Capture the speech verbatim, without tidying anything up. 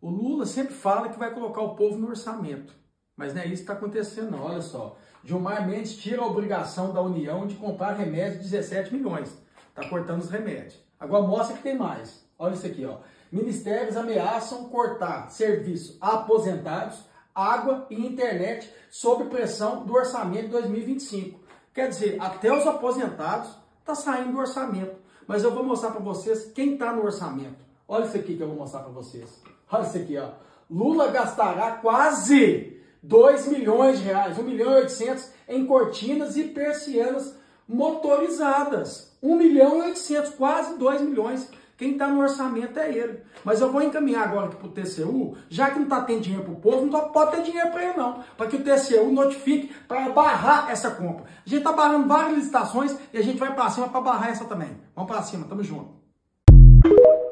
O Lula sempre fala que vai colocar o povo no orçamento, mas não é isso que está acontecendo não, olha só. Gilmar Mendes tira a obrigação da União de comprar remédio de dezessete milhões. Está cortando os remédios. Agora mostra que tem mais. Olha isso aqui, ó. Ministérios ameaçam cortar serviço a aposentados, água e internet sob pressão do orçamento de dois mil e vinte e cinco. Quer dizer, até os aposentados estão saindo do orçamento. Mas eu vou mostrar para vocês quem está no orçamento. Olha isso aqui que eu vou mostrar para vocês. Olha isso aqui, ó. Lula gastará quase dois milhões de reais, um milhão e oitocentos em cortinas e persianas motorizadas. um milhão e oitocentos, quase dois milhões. Quem está no orçamento é ele. Mas eu vou encaminhar agora aqui para o T C U, já que não está tendo dinheiro para o povo, não pode ter dinheiro para ele não. Para que o T C U notifique para barrar essa compra. A gente está barrando várias licitações e a gente vai para cima para barrar essa também. Vamos para cima, tamo junto.